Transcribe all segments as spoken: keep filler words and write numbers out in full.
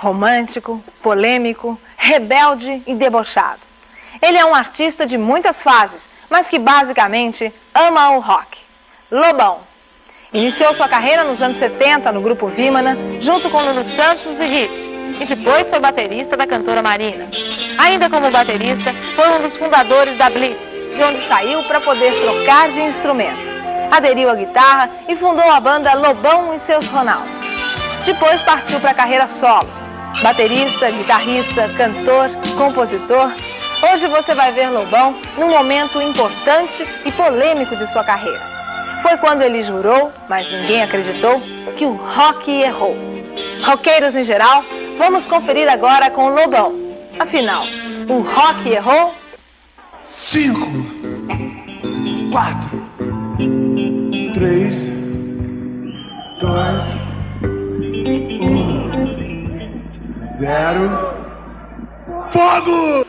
romântico, polêmico, rebelde e debochado. Ele é um artista de muitas fases, mas que basicamente ama o rock. Lobão. Iniciou sua carreira nos anos setenta no grupo Vimana, junto com Lulu Santos e Hit, e depois foi baterista da cantora Marina. Ainda como baterista, foi um dos fundadores da Blitz, de onde saiu para poder trocar de instrumento. Aderiu à guitarra e fundou a banda Lobão e seus Ronaldos. Depois partiu para a carreira solo. Baterista, guitarrista, cantor, compositor. Hoje você vai ver Lobão num momento importante e polêmico de sua carreira. Foi quando ele jurou, mas ninguém acreditou, que o rock errou. Roqueiros em geral, vamos conferir agora com Lobão. Afinal, o rock errou? Cinco, quatro, três, dois, um, zero, fogo!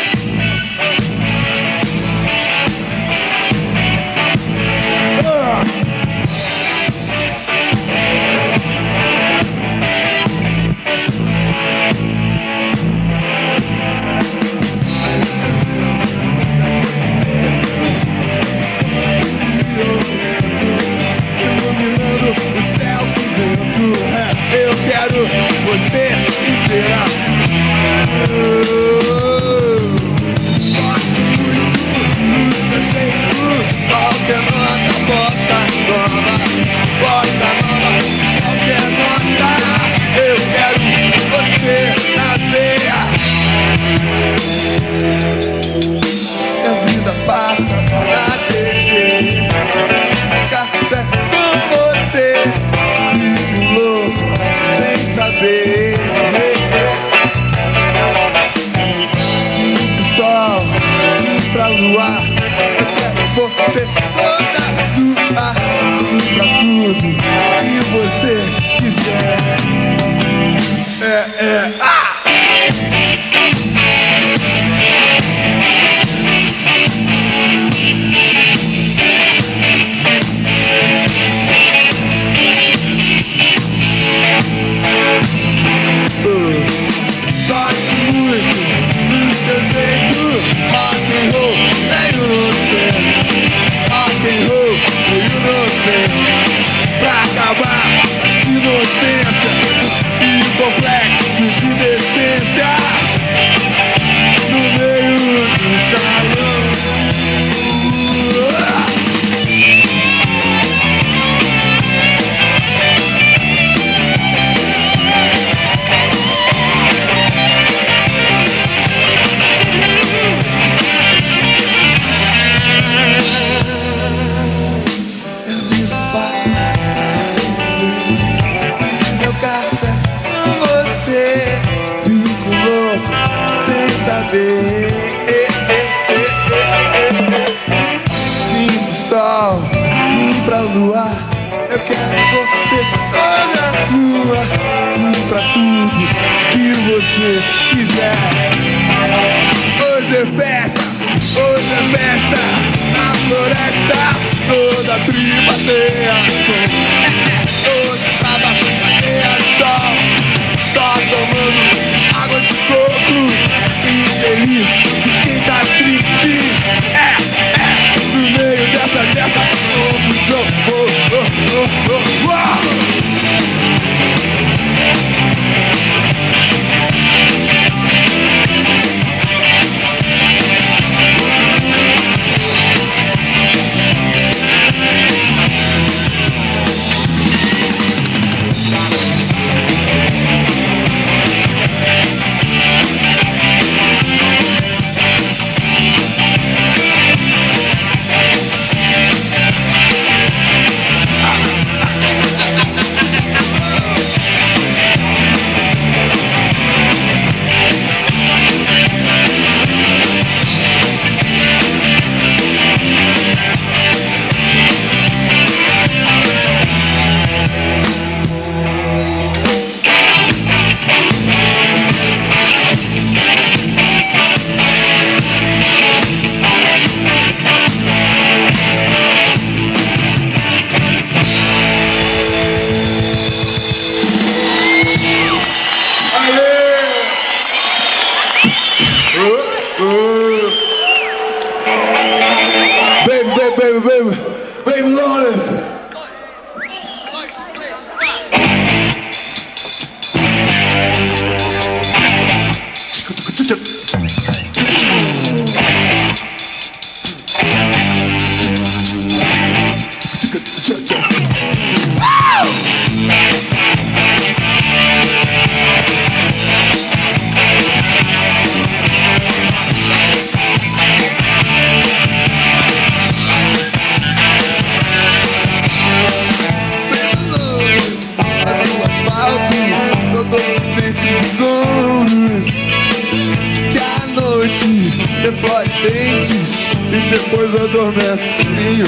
Eu quero você inteira. Gosto muito do seu jeito. Qualquer nota, bossa nova. Bossa nova, qualquer nota. Eu quero você na veia. Minha vida passa na T V. Café com você. Fico louco sem saber. Sinto o sol, sim pra lua. Eu quero você toda lua. Sim pra tudo que você quiser. É, é, ah! Gosto muito do seu jeito. Rock and roll, meio inocente. Rock and roll, meio inocente. Pra acabar essa inocência e o complexo de decência no meio do salão. Sim pro sol, sim pra lua. Eu quero você toda nua. Sim pra tudo que você quiser. Hoje é festa, hoje é festa. Na floresta, toda tribo tem ação. Toda trava tem sol. Só tomando água de coco. Delícia de quem tá triste. É, é, no meio dessa, dessa confusão. Oh, oh, oh, oh, oh. Baby, baby, baby, baby, baby Lawrence. Deflore dentes e depois adormece.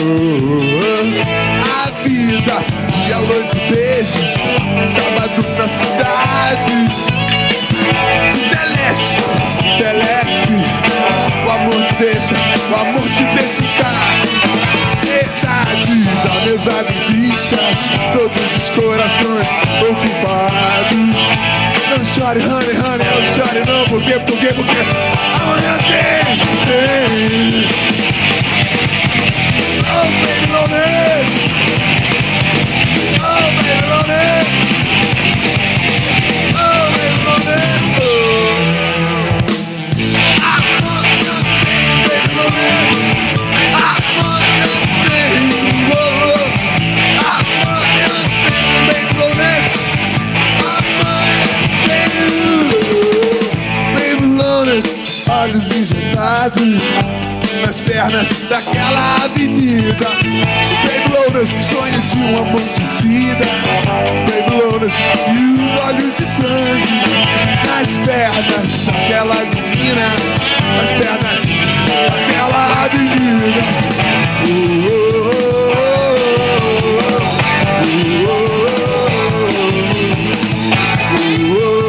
A vida, dia, luz e beijos, sábado na cidade. Te deleste, deleste, o amor te deixa, o amor te deixa ficar. Metade da mesa de fichas, todos os corações ocupados. Não chore, honey, honey, não chore não, porque, porque, porque amanhã tem, tem. Oh, baby, lonely. Oh, baby, lonely. Oh, baby, lonely. Oh. I want your thing, baby, lonely. I want your thing, whoa, whoa. I want your thing, baby, lonely. Olhos injetados nas pernas daquela avenida. Baby Lotus, sonho de um amor suicida. Baby Lotus, e os olhos de sangue nas pernas daquela menina, nas pernas daquela avenida. Oh, oh, oh, oh, oh, oh, oh, oh.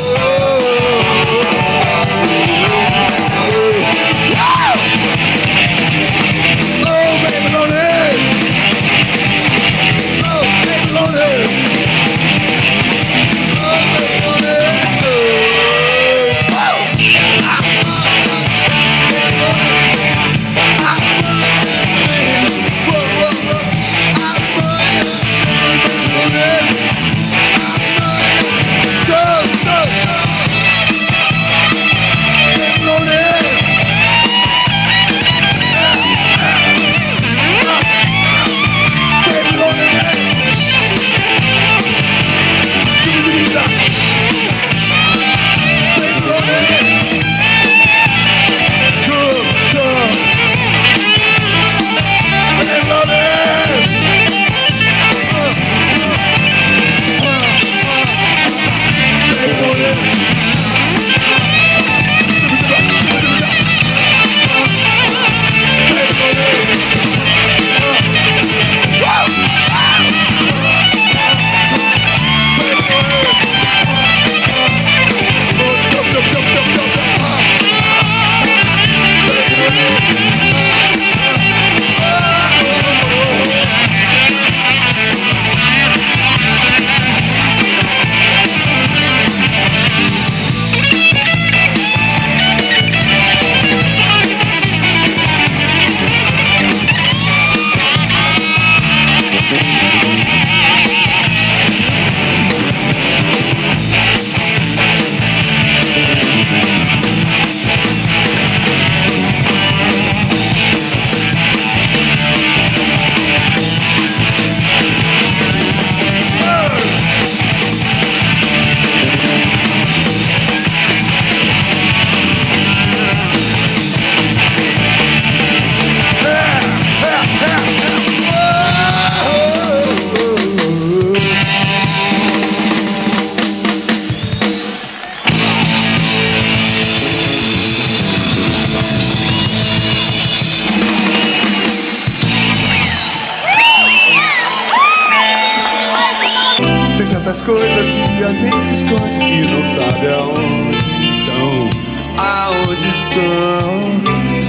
As coisas que a gente esconde e não sabe aonde estão, aonde estão.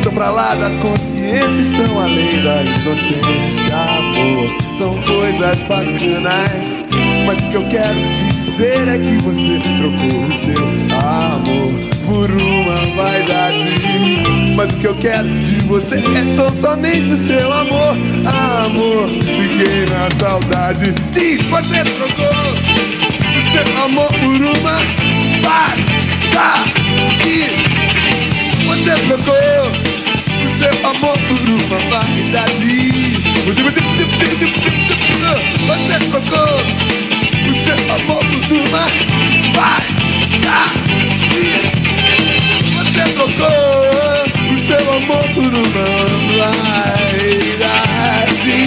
estão pra lá da consciência, estão além da inocência. Amor, são coisas bacanas, mas o que eu quero te dizer é que você trocou o seu amor por uma vaidade. Mas o que eu quero de você é tão somente o seu amor. Amor, fiquei na saudade. Diz, você trocou o seu amor por uma vaidade. Você trocou o seu amor por uma vaidade. Você trocou o seu amor por uma vaidade. Você trocou o seu amor por uma vaidade.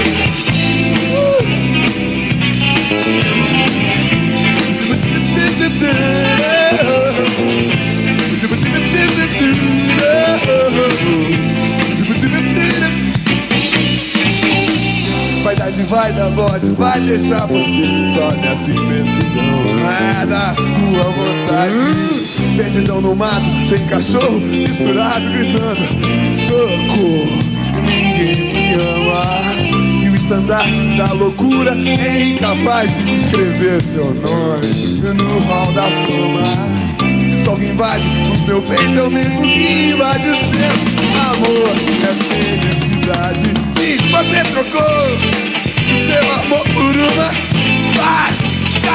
Vaidade vai dar bode, vai deixar você só nessa imensidão. É da sua vontade. Perdidão no mato, sem cachorro, misturado, gritando socorro. Ninguém me ama. E o estandarte da loucura é incapaz de escrever seu nome no hall da fama. Só que invade o meu peito é o mesmo que invade o seu. Amor é felicidade. Diz, você trocou o seu amor por uma vaidade.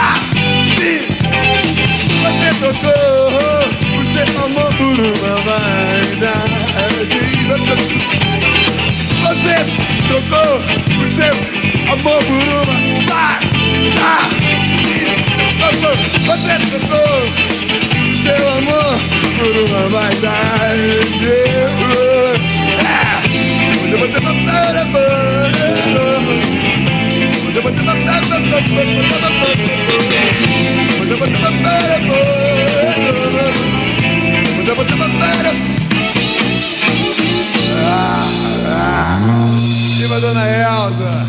Você trocou o seu amor por uma vaidade. Você trocou o seu amor por uma vaidade. Você trocou seu amor por uma vaidade. Viva Dona Elza!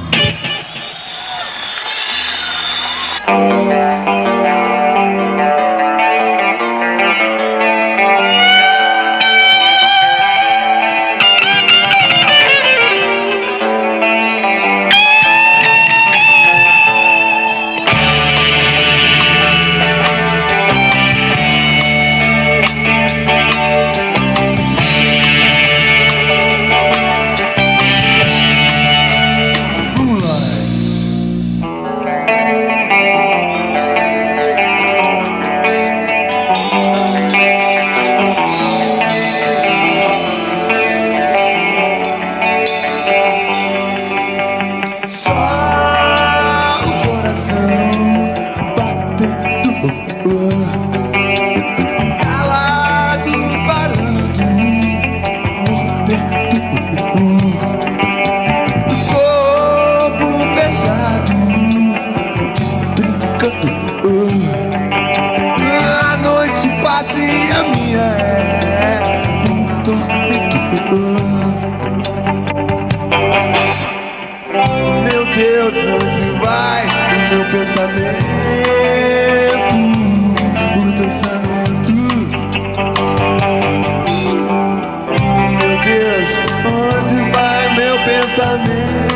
A noite passa e a minha é um tormento. Meu Deus, onde vai o meu pensamento? O pensamento. Meu Deus, onde vai meu pensamento?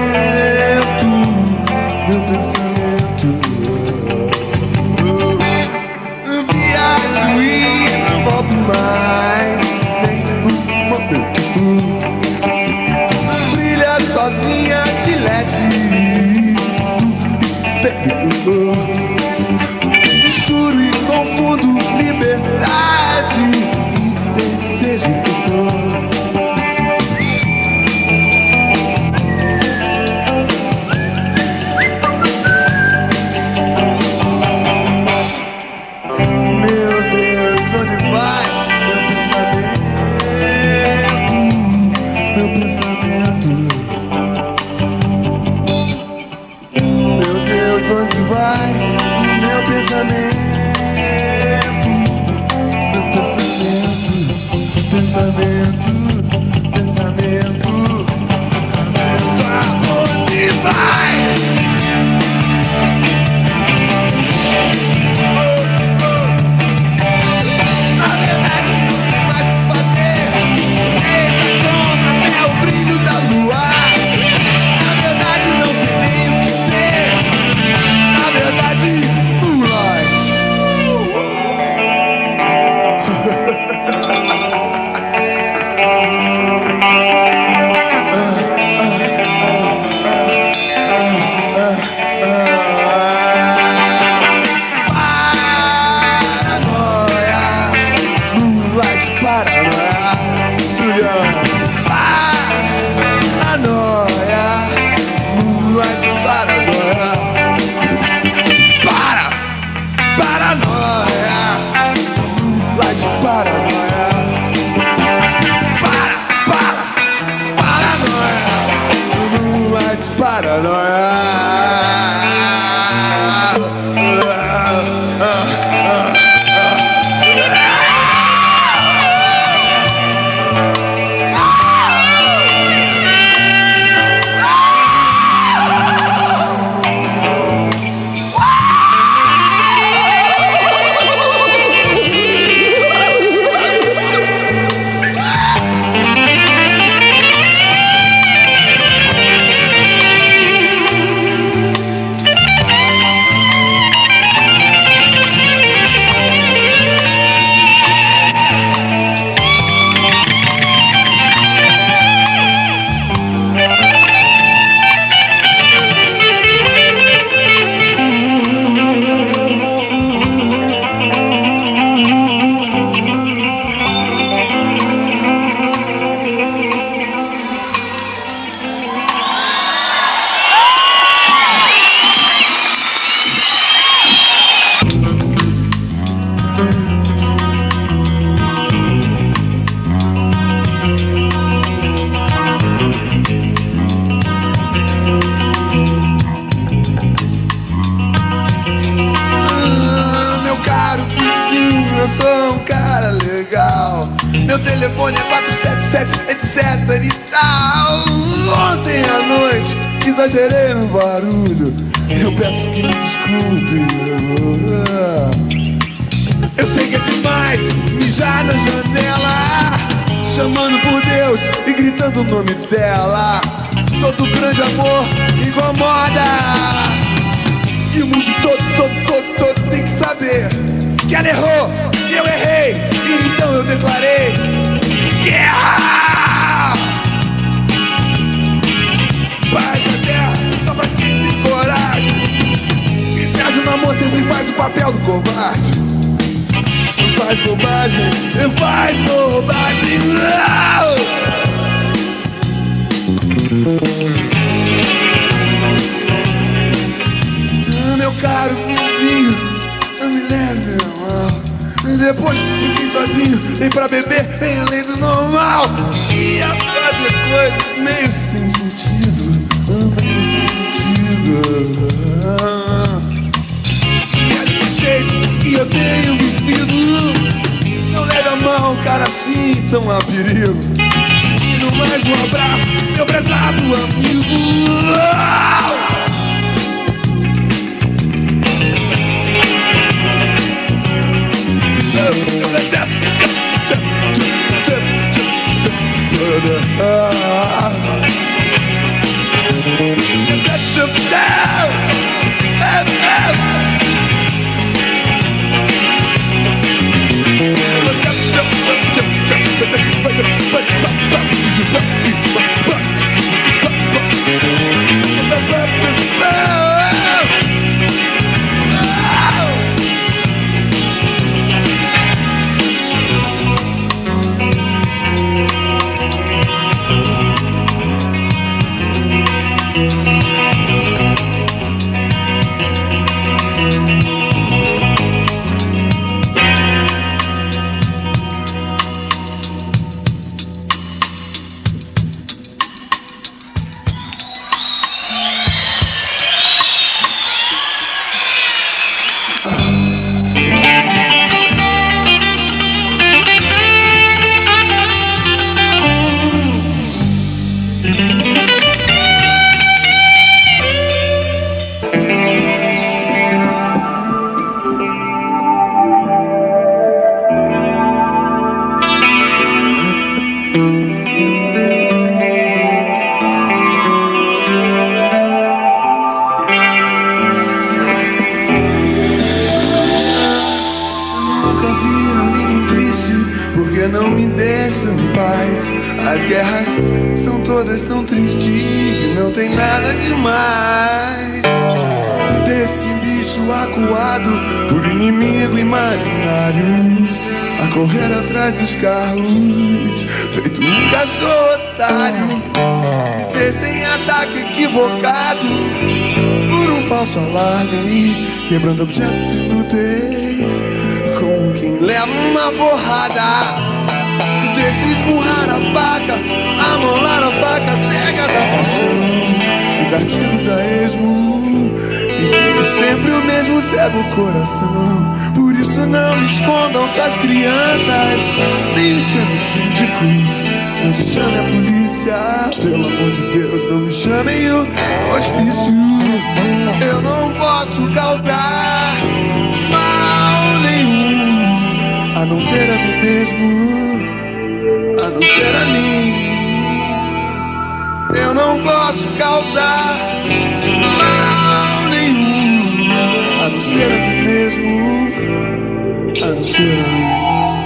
Meu pensamento. Viajo e não volto mais, nem um momento. Brilha sozinha Gillette, espelho. Misturo e confundo liberdade e desejo. Eu sou um cara legal, meu telefone é quatro sete sete, etc e tal. Ontem à noite exagerei no barulho, eu peço que me desculpe. Eu sei que é demais mijar na janela, chamando por Deus e gritando o nome dela. Todo grande amor incomoda, e o mundo todo, todo, todo, todo tem que saber que ela errou e eu errei, e então eu declarei guerra! Paz na terra só pra quem tem coragem, e perde no amor sempre faz o papel do covarde. Não faz bobagem, não faz bobagem, não! Meu caro vizinho, eu me leve meu mal. Depois que fiquei sozinho, nem pra beber, bem além do normal. E a fazer coisas meio sem sentido, meio sem sentido. E é desse jeito que eu tenho vivido. Não leve a mão, cara, assim tão a perigo. E no mais um abraço, meu prezado amigo. Thank you. As guerras são todas tão tristes e não tem nada demais. Desse bicho acuado por inimigo imaginário, a correr atrás dos carros, feito um cachorro otário. Desse em ataque equivocado por um falso alarme, quebrando objetos inúteis como quem leva uma porrada. Desse esmurrar a faca, amolar a faca cega da paixão e dar tiros a esmo, e sempre o mesmo cego coração. Por isso não escondam suas crianças, nem chame o síndico, não me chame a polícia, pelo amor de Deus, não me chamem o hospício. Eu não posso causar mal nenhum, a não ser a mim mesmo, a não ser a mim. Eu não posso causar mal nenhum, a não ser a mim mesmo, a não ser a mim.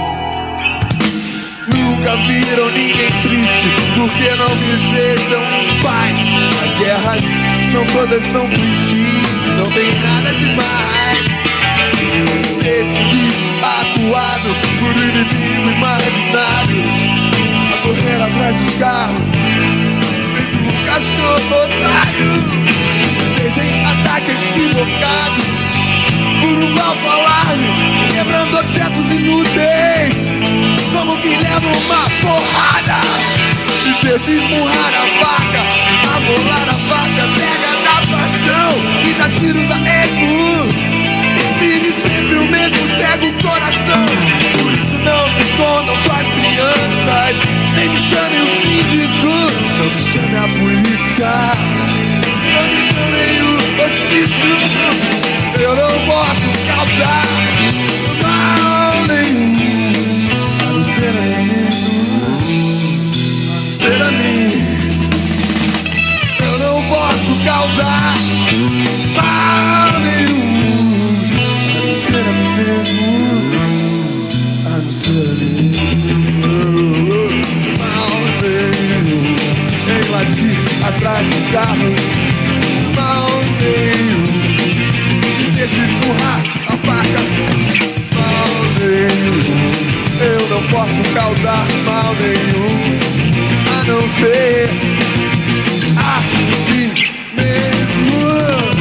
Nunca viram ninguém triste, porque não me deixam em paz. As guerras são todas tão tristes e não tem nada demais. Esse bicho atuado por um inimigo imaginário, a correr atrás dos carros, feito um cachorro otário. Desse ataque equivocado por um falso alarme, quebrando objetos inúteis como quem leva uma porrada. E desse esmurrar a faca, amolar a faca cega da paixão e dá tiros a esmo, vive sempre o mesmo cego coração. Por isso não se escondam suas crianças, nem me chamem o síndico, não me chamem a polícia, não me chamem o hospício. Eu não posso causar mal nenhum, a não ser a mim mesmo, a não ser a mim. Eu não posso causar mal nenhum, a não ser a mim mesmo, a não ser a mim. Mal nenhum, em latir atrás dos carros, mal nenhum. Deixa empurrar a faca, mal nenhum. Eu não posso causar mal nenhum, a não ser a mim mesmo.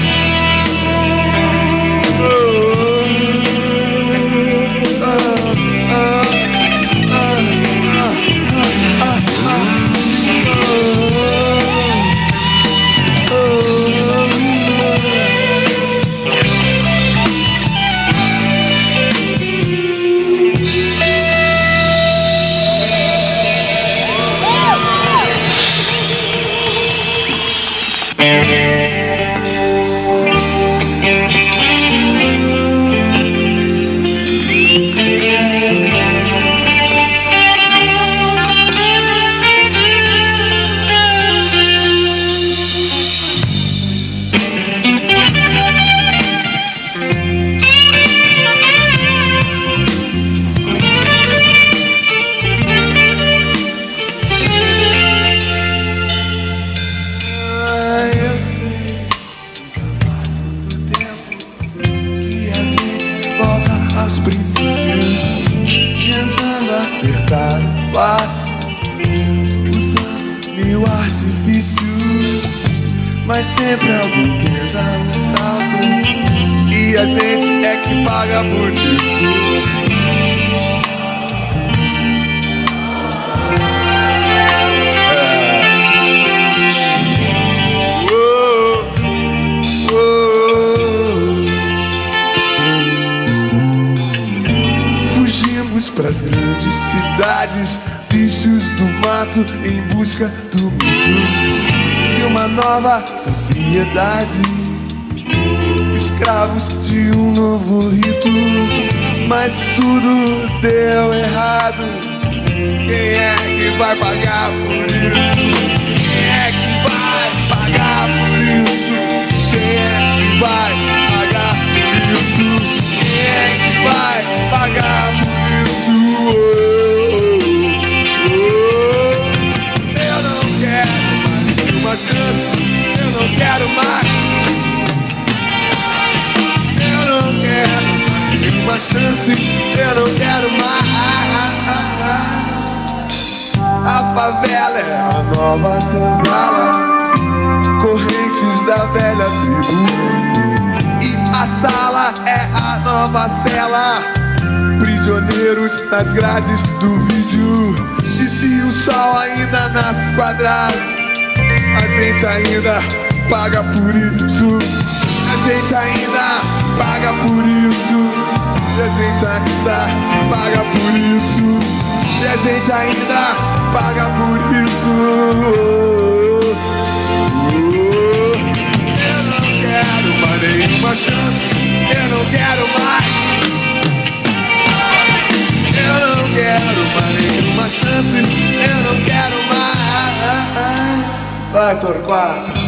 Mas sempre alguém quer dar um salto, e a gente é que paga por isso. Fugimos pras grandes cidades, bichos do mato em busca do mito de uma nova sociedade, escravos de um novo rito, mas tudo deu errado. Quem é que vai pagar por isso? Quem é que vai pagar por isso? Quem é que vai pagar por isso? Quem é que vai pagar por isso? Oh, oh, oh. é a nova senzala, correntes da velha tribo. E a sala é a nova cela, prisioneiros nas grades do vídeo. E se o sol ainda nasce quadrado, a gente ainda paga por isso. A gente ainda paga por isso. E a gente ainda paga por isso. E a gente ainda paga por isso. Eu não quero mais nenhuma chance. Eu não quero mais. Eu não quero mais nenhuma chance. Eu não quero mais. Vai, Torquato.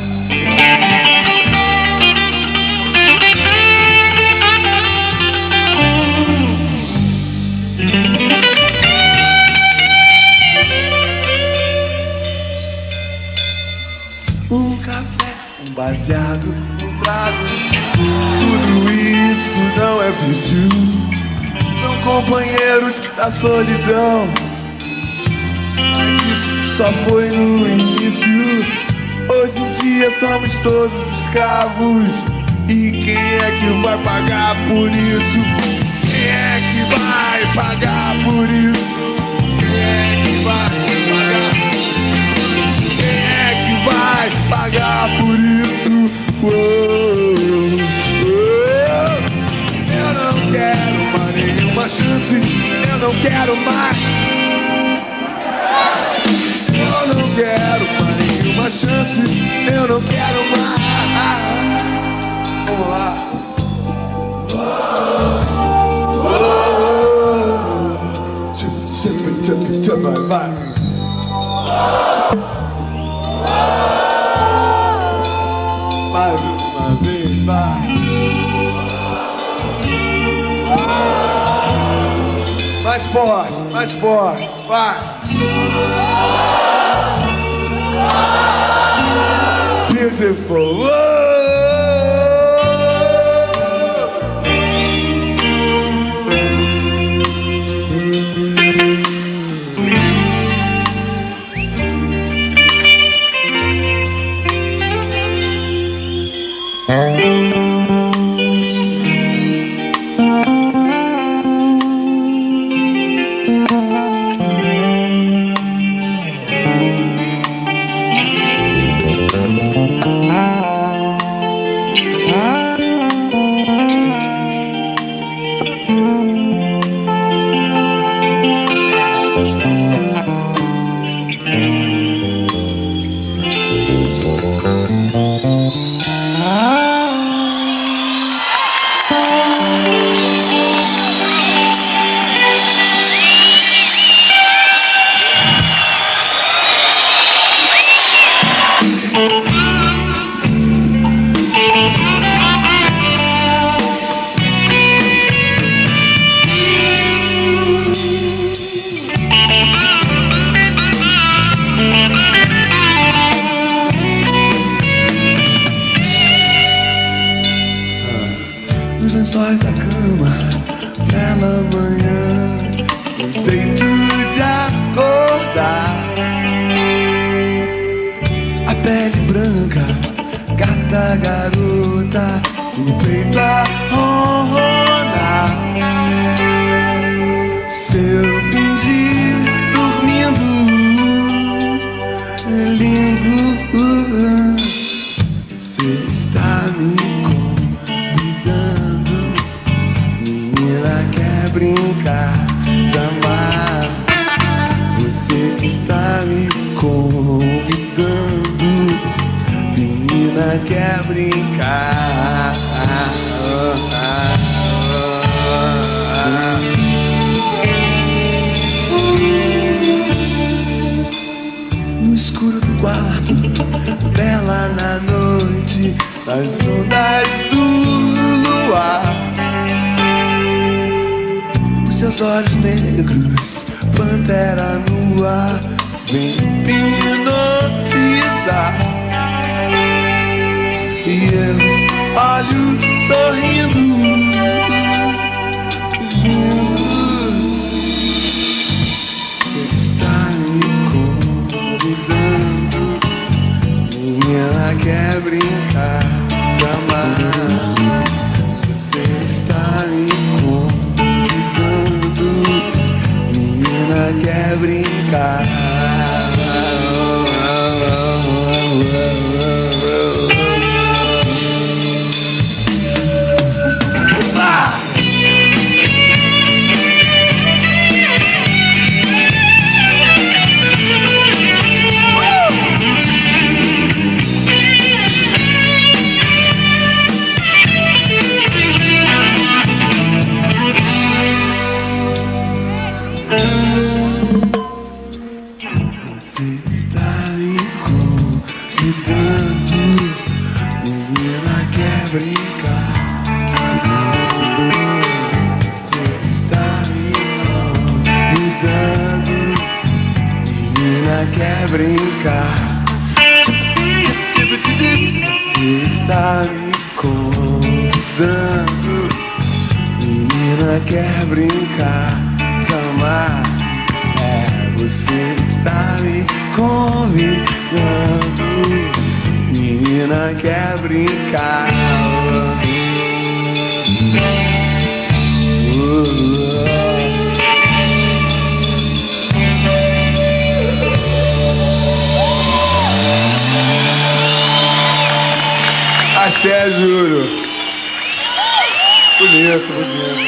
Um café, um baseado, um trago, tudo isso não é vício. São companheiros da solidão, mas isso só foi no início. Hoje em dia somos todos escravos. E quem é que vai pagar por isso? Quem é que vai pagar por isso? Quem é que vai pagar? Quem é que vai pagar por isso? Oh, oh. Eu não quero mais nenhuma chance. Eu não quero mais. Eu não quero mais nenhuma chance. Eu não quero mais. Vamos lá. Vai, vai. Mais uma vez, vai. Mais forte, mais forte, vai. Beautiful. Whoa. Lençóis da cama, bela manhã, um jeito de acordar. A pele branca, gata garota, o peito a ronronar. Se eu fingir dormindo, lindo, você está me brincar de amar. Você está me convidando, menina quer brincar. No escuro do quarto, bela na noite, nas ondas do luar. Seus olhos negros, pantera nua, vem me hipnotizar. E eu olho sorrindo, lindo. Você está me convidando, quer brincar, te amar. Você está me convidando, menina quer brincar. Você está me convidando, menina quer brincar. Você está me convidando, menina quer brincar. Você está me convidando, menina quer brincar, te amar. Você está me convidando, menina quer brincar. uh, uh. Axé, juro. Bonito, bonito.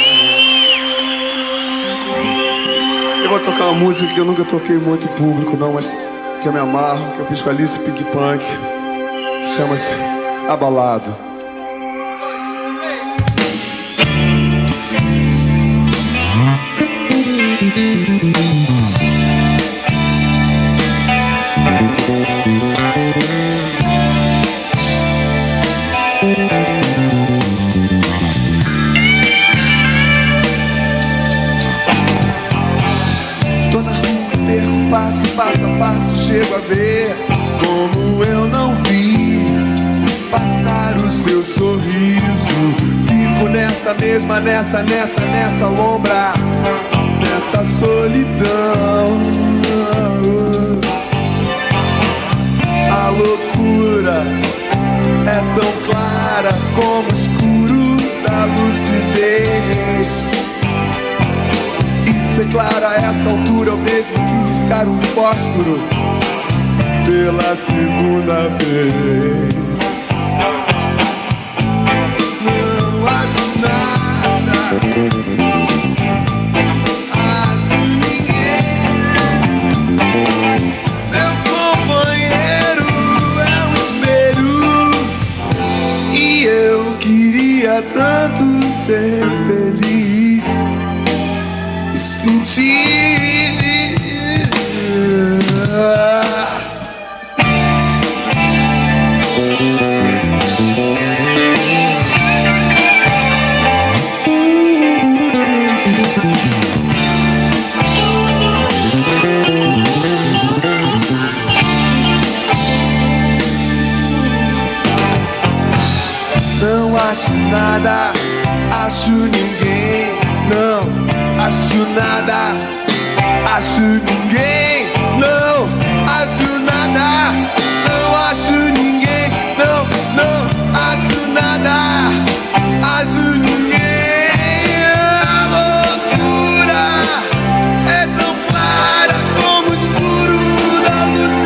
Eu vou tocar uma música que eu nunca toquei muito em público, não, mas que eu me amarro, que eu fiz com a Alice Pink Punk. Chama-se Abalado. Passo, passo a passo, chego a ver como eu não vi passar o seu sorriso. Fico nessa mesma, nessa, nessa, nessa lombra, nessa solidão. A loucura é tão clara como o escuro da lucidez. Ser claro a essa altura é o mesmo que riscar um fósforo pela segunda vez. Não acho nada, acho ninguém. Meu companheiro é um espelho e eu queria tanto ser feliz. Sentir não acho nada, acho ninguém, não acho nada, acho ninguém, não acho nada, não acho ninguém, não, não acho nada, acho ninguém. A loucura é tão clara como o escuro da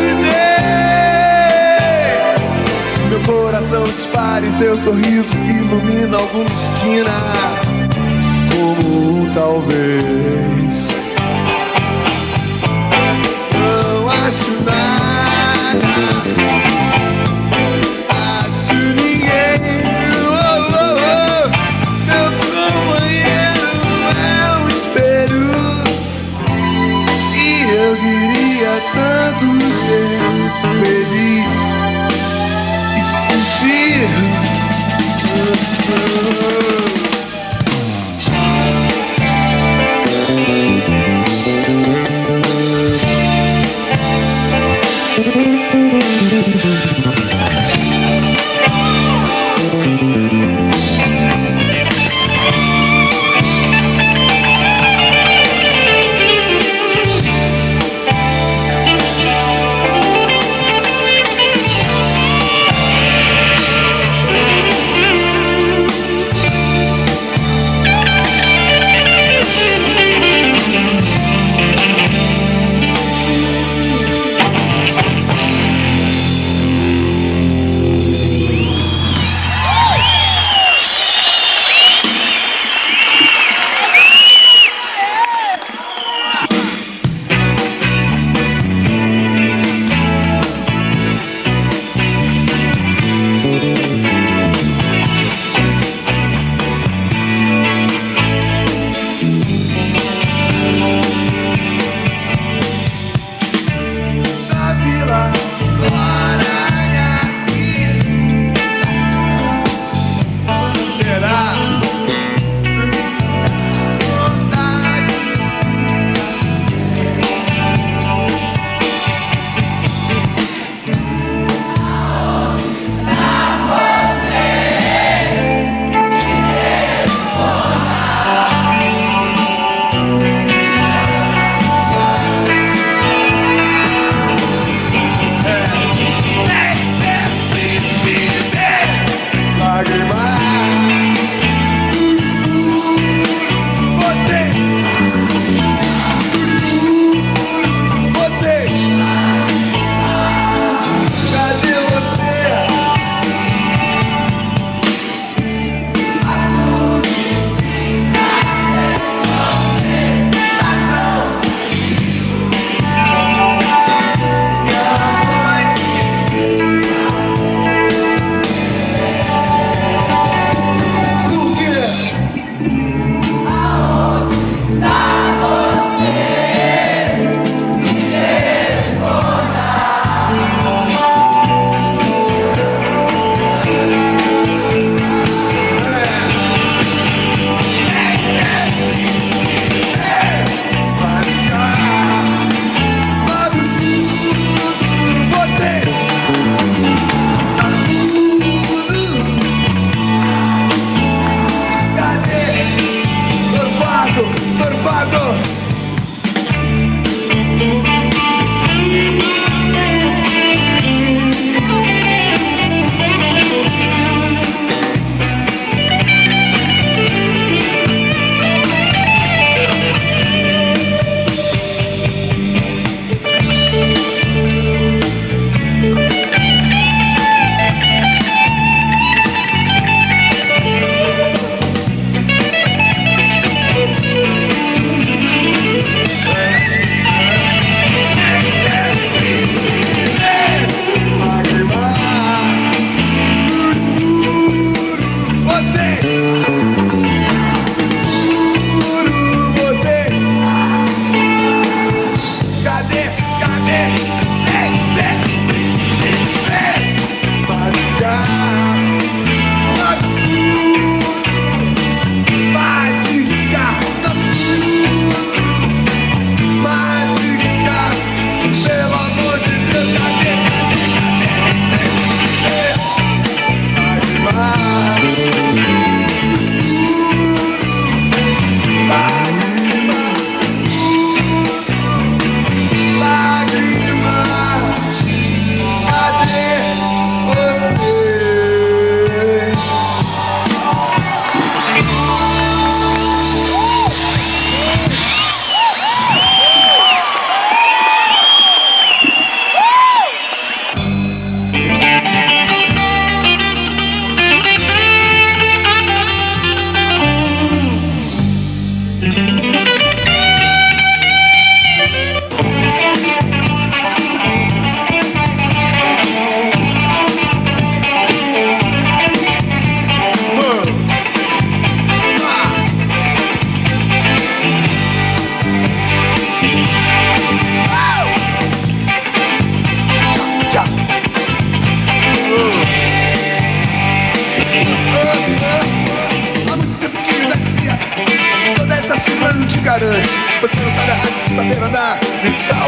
lucidez. Meu coração dispara e seu sorriso ilumina alguma esquina. Como talvez não acho nada, acho ninguém. Oh, oh, oh. Meu companheiro é um espelho e eu queria tanto ser feliz e sentir.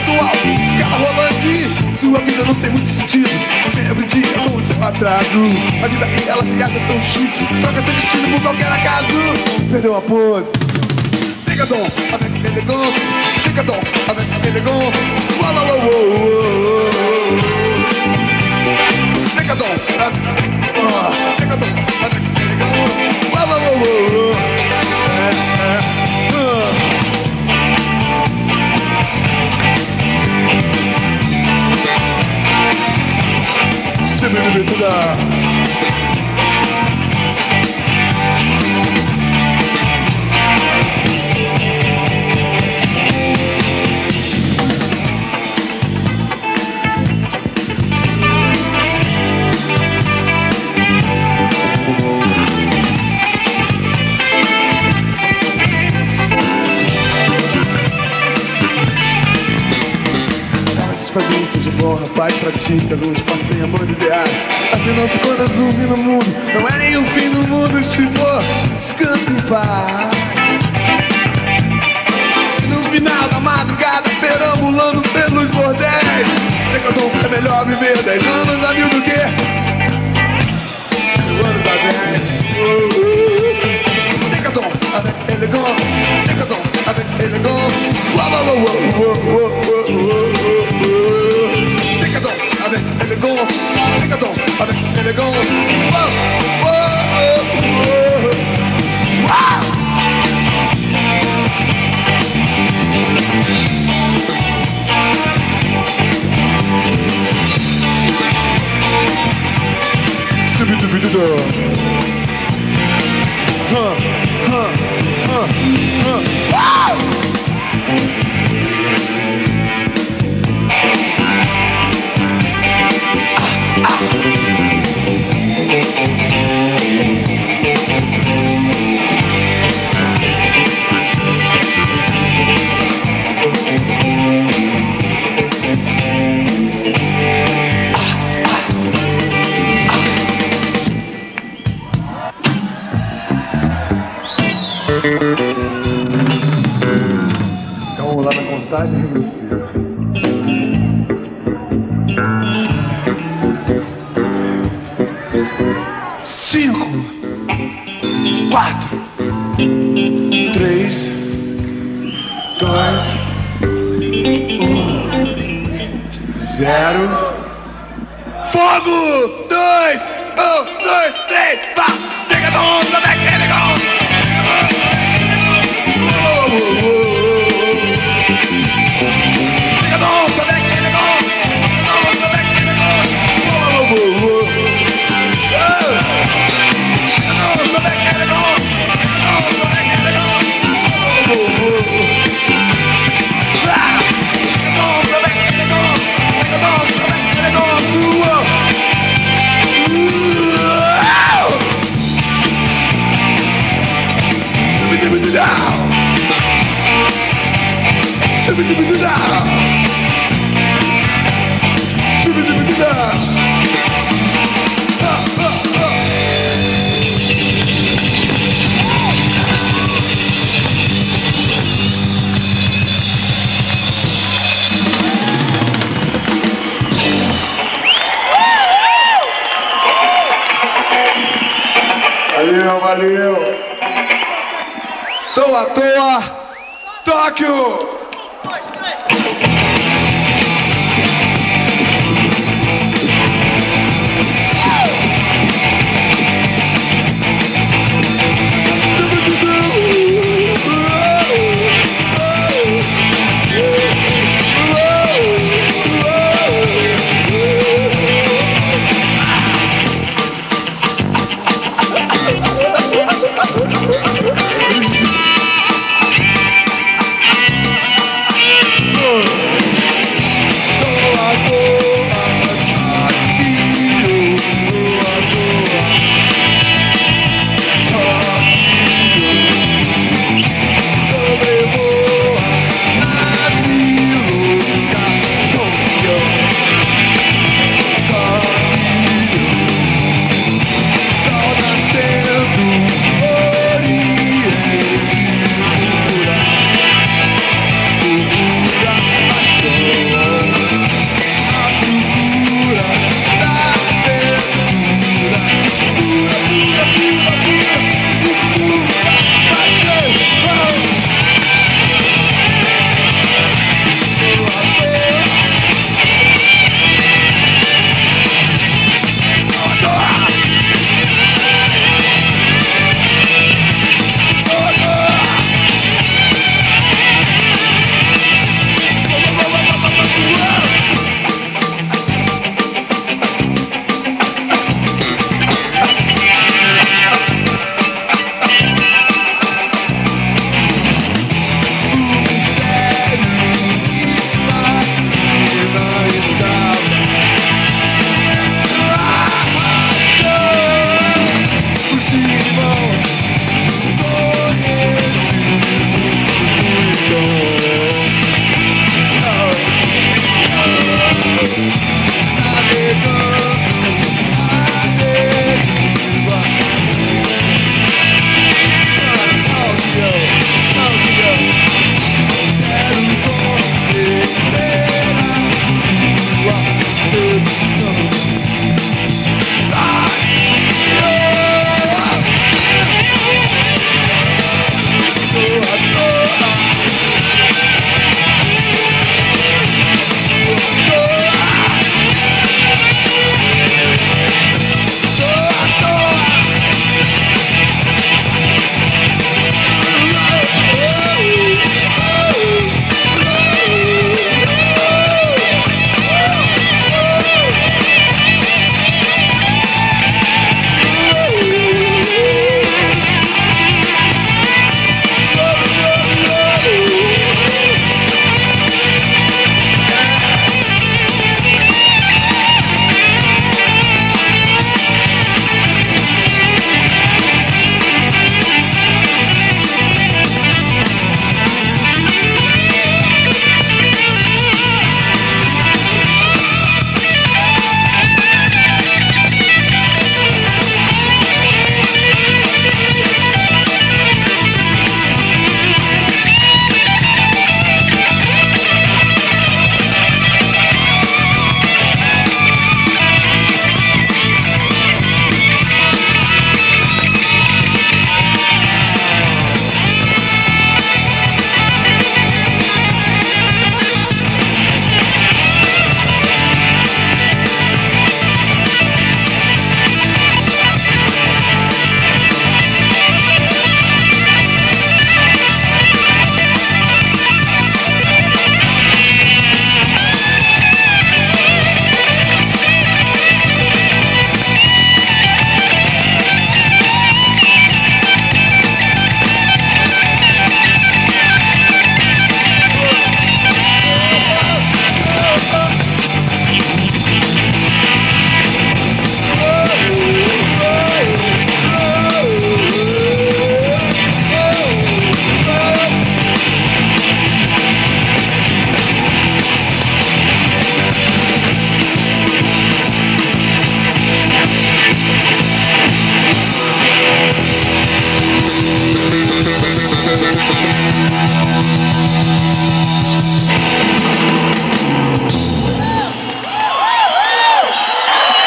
salto alto, escala rolante. Sua vida não tem muito sentido, sempre dia com o seu atraso. Mas e daí ela se acha tão chique, troca seu destino por qualquer acaso. Perdeu a pose. Décadence avec élégance, décadence avec élégance. Uau, uau, uau, uau, uau. Décadence avec élégance, décadence avec élégance. Uau, uau, uau, uau. É, é, uh. Subidibidida. Pra mim, seja bom rapaz, pra ti, pergunte, mas tem amor de ideais. Afinal de contas, um fim no mundo não é nem o fim do mundo. Se for, descanse em paz. E no final da madrugada, perambulando pelos bordéis, decadência é melhor viver dez anos a mil do que mil anos a dez. Decadência avec élégance, decadência avec élégance. Uau, uau, uau, uau, uau, uau, uau. Décadence avec élégance, décadence avec élégance. Wow, wow, wow. Wow. Subidibidida. Huh, huh, huh, huh. Wow. Então vamos lá na contagem regressiva. Cinco, quatro, três, dois, um, zero. Fogo! Dois, um, dois, três, pá! Decadência avec élégance! Decadência avec élégance! Decadência avec élégance! Decadência avec élégance! Decadência avec élégance! Decadência avec élégance! Decadência avec élégance! Subidibidida! Subidibidida! Subidibidida! Ah, ah, ah. Valeu, valeu! Tô à toa! Tóquio! Oh!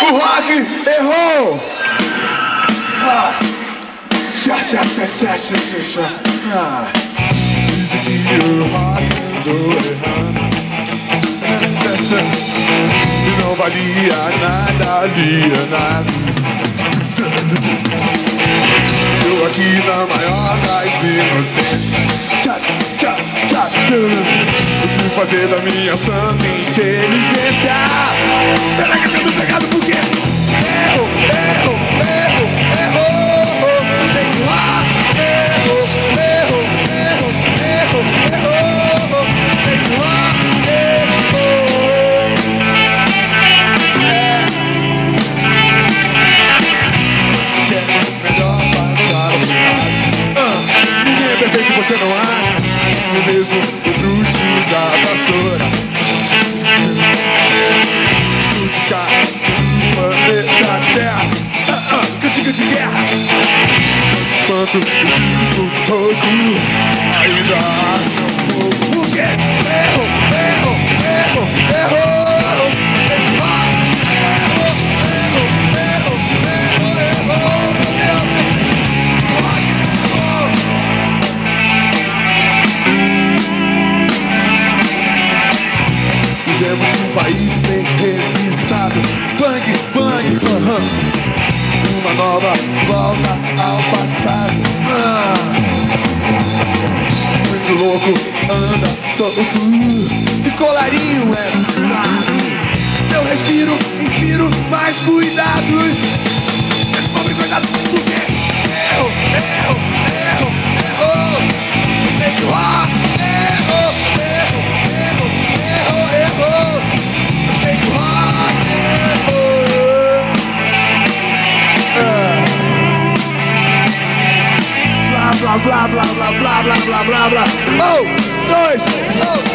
O rock errou! Ah. Tchá, tchá, tchá, tchá, tchá, tchá, tchá. Ah. Dizem que o rock andou errando. E não valia nada, valia nada. Eu aqui na maior das inocências. Tchá, tchá, tchá, tchá. O que fazer da minha santa inteligência? Será que eu tô pegado por quê? Erro, erro, erro, erro. Tem um ar, erro, erro, erro, erro, erro. Tem um ar, erro. É. Se quer melhor passar o braço. Ah, ninguém é perfeito, você não acha? Eu mesmo o bruxo da vassoura. Planeta Terra, ah, ah, cantiga de guerra. Espanto o mundo todo. Ainda acho um pouco que erro, erro, erro, erro. Erro, erro, erro, erro, erro. Vivemos num país bem revistado. Bang, bang, aham. Uma nova volta ao passado. Ah. Muito louco, anda solto. De colarinho é claro. Eu respiro, inspiro mais cuidados. Esse pobre cuidado por quê? Erro, erro, erro, erro. Meio ar, erro, erro, erro, erro, erro. Meio ar, erro. Blá, blá, blá, blá, blá, blá, blá, blá, blá. Um, dois, um.